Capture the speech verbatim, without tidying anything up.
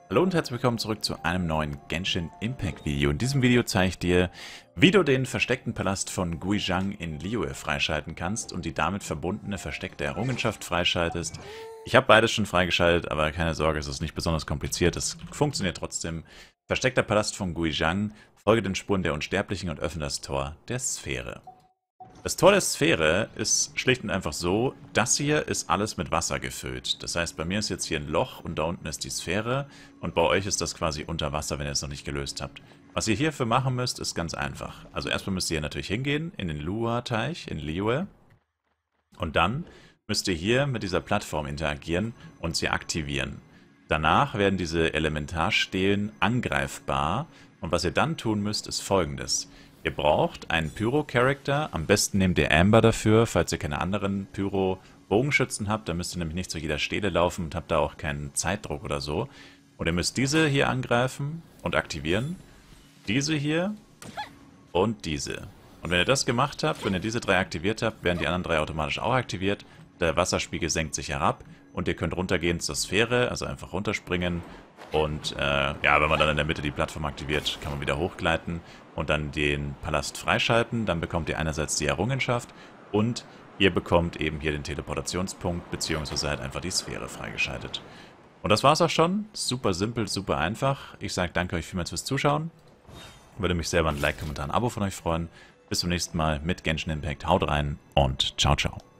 Hallo und herzlich willkommen zurück zu einem neuen Genshin Impact Video. In diesem Video zeige ich dir, wie du den versteckten Palast von Guizhang in Liyue freischalten kannst und die damit verbundene versteckte Errungenschaft freischaltest. Ich habe beides schon freigeschaltet, aber keine Sorge, es ist nicht besonders kompliziert, es funktioniert trotzdem. Versteckter Palast von Guizhang, folge den Spuren der Unsterblichen und öffne das Tor der Sphäre. Das Tor der Sphäre ist schlicht und einfach so, das hier ist alles mit Wasser gefüllt. Das heißt, bei mir ist jetzt hier ein Loch und da unten ist die Sphäre und bei euch ist das quasi unter Wasser, wenn ihr es noch nicht gelöst habt. Was ihr hierfür machen müsst, ist ganz einfach. Also erstmal müsst ihr hier natürlich hingehen, in den Lua-Teich, in Liyue. Und dann müsst ihr hier mit dieser Plattform interagieren und sie aktivieren. Danach werden diese Elementarstelen angreifbar und was ihr dann tun müsst, ist Folgendes. Ihr braucht einen Pyro-Charakter, am besten nehmt ihr Amber dafür, falls ihr keine anderen Pyro-Bogenschützen habt, dann müsst ihr nämlich nicht zu jeder Stele laufen und habt da auch keinen Zeitdruck oder so. Und ihr müsst diese hier angreifen und aktivieren, diese hier und diese. Und wenn ihr das gemacht habt, wenn ihr diese drei aktiviert habt, werden die anderen drei automatisch auch aktiviert, der Wasserspiegel senkt sich herab und ihr könnt runtergehen zur Sphäre, also einfach runterspringen. Und äh, ja, wenn man dann in der Mitte die Plattform aktiviert, kann man wieder hochgleiten und dann den Palast freischalten. Dann bekommt ihr einerseits die Errungenschaft und ihr bekommt eben hier den Teleportationspunkt, beziehungsweise halt einfach die Sphäre freigeschaltet. Und das war's auch schon. Super simpel, super einfach. Ich sage danke euch vielmals fürs Zuschauen. Würde mich selber ein Like, Kommentar, ein Abo von euch freuen. Bis zum nächsten Mal mit Genshin Impact. Haut rein und ciao, ciao.